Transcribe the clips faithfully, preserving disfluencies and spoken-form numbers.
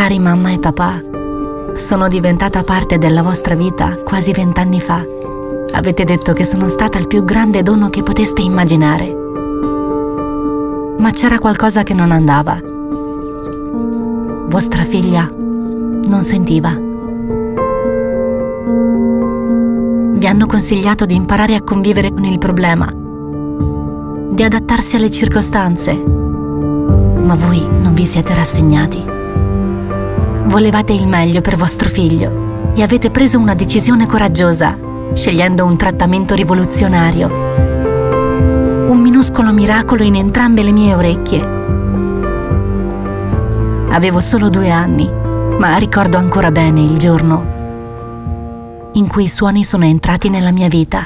Cari mamma e papà, sono diventata parte della vostra vita quasi vent'anni fa. Avete detto che sono stata il più grande dono che poteste immaginare. Ma c'era qualcosa che non andava. Vostra figlia non sentiva. Vi hanno consigliato di imparare a convivere con il problema, di adattarsi alle circostanze, ma voi non vi siete rassegnati. Volevate il meglio per vostro figlio e avete preso una decisione coraggiosa, scegliendo un trattamento rivoluzionario. Un minuscolo miracolo in entrambe le mie orecchie. Avevo solo due anni, ma ricordo ancora bene il giorno in cui i suoni sono entrati nella mia vita.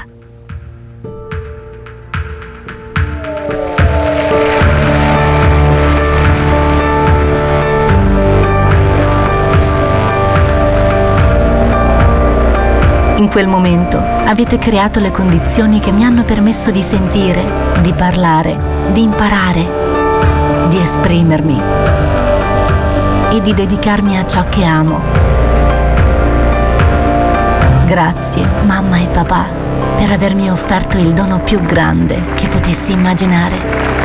In quel momento avete creato le condizioni che mi hanno permesso di sentire, di parlare, di imparare, di esprimermi e di dedicarmi a ciò che amo. Grazie, mamma e papà, per avermi offerto il dono più grande che potessi immaginare.